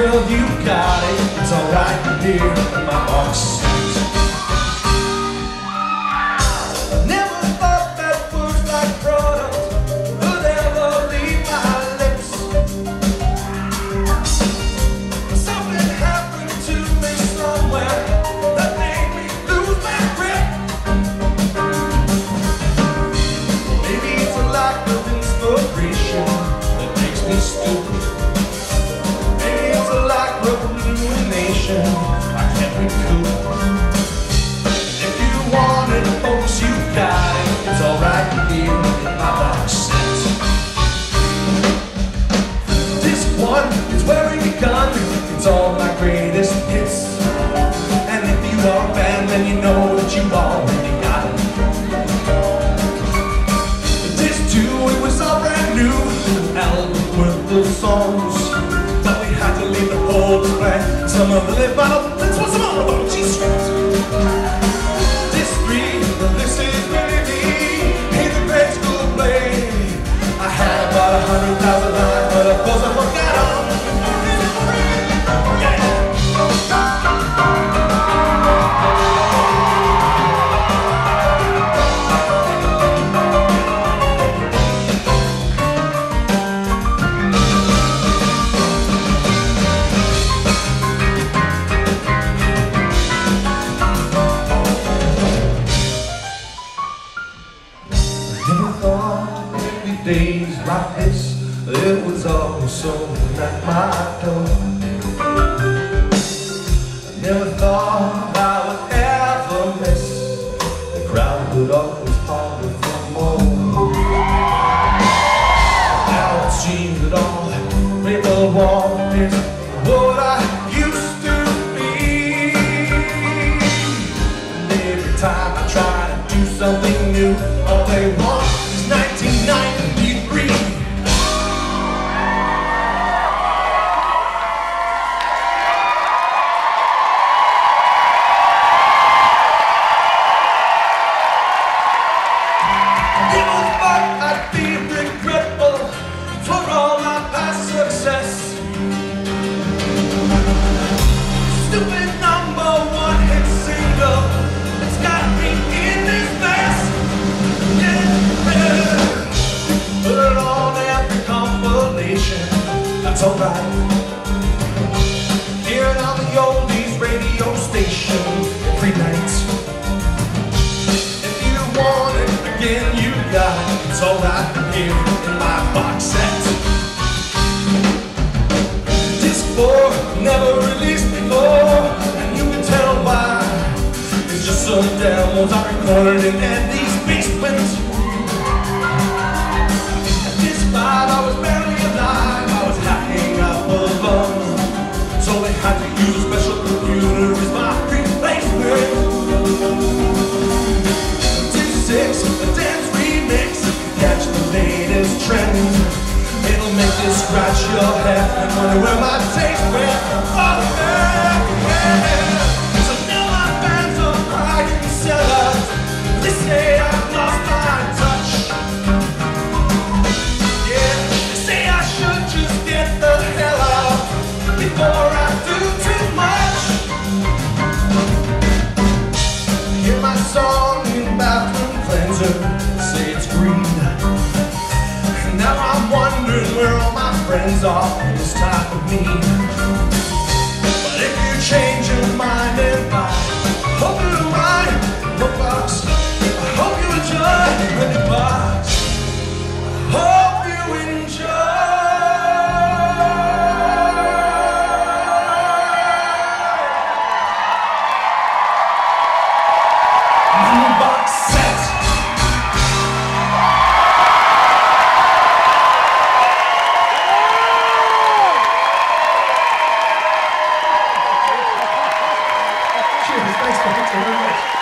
girl, you got it. It's alright here in my box set. Never thought that words like product would ever leave my lips. Something happened to me somewhere that made me lose my grip. Maybe it's a lack of inspiration that makes me stupid. I can't recoup. If you want it, folks, you got it. It's alright here in my box set. Disc 1 is where we begun. It's all my greatest hits. And if you are a fan, then you know that you already got it. Disc 2, it was all brand new. An album worth of songs. But we had to leave the whole display. Some of the live out, that's what's all about G-Street. Disc 3, this is really me. Hey, the great school play. I had about 100,000 lines, but of course I forgot them. Days like this, it was all so at my door. I never thought I would ever miss the crowd would always holler for more. Now it seems that all people want is what I used to be. And every time I try to do something new, all they want is 1993. Stupid #1 hit single, it's got me in this mess. Yeah. Put it on every compilation, that's alright. Hear it on the oldies radio station every night. If you want it again, you got it. It's alright here in my box set. Disc 4 never released before, and you can tell why. It's just some demos I recorded in Andy's basement. At Disc 5 I was barely alive, I was hacking up a lung. So they had to use a special computer as my replacement. Disc 6, a dance remix, catch the latest trend. It'll make you scratch your head and wonder where my taste went. Oh, yeah. So now my fans are crying sellers. They say I've lost my touch. Yeah, they say I should just get the hell out before I do too much. Hear my song in bathroom cleanser, say it's green. Now I'm wondering where all my friends are in this time of need. But if you change your mind and I hope you don't mind the box. I hope you enjoy the box. I hope you enjoy the box set. Thanks very much.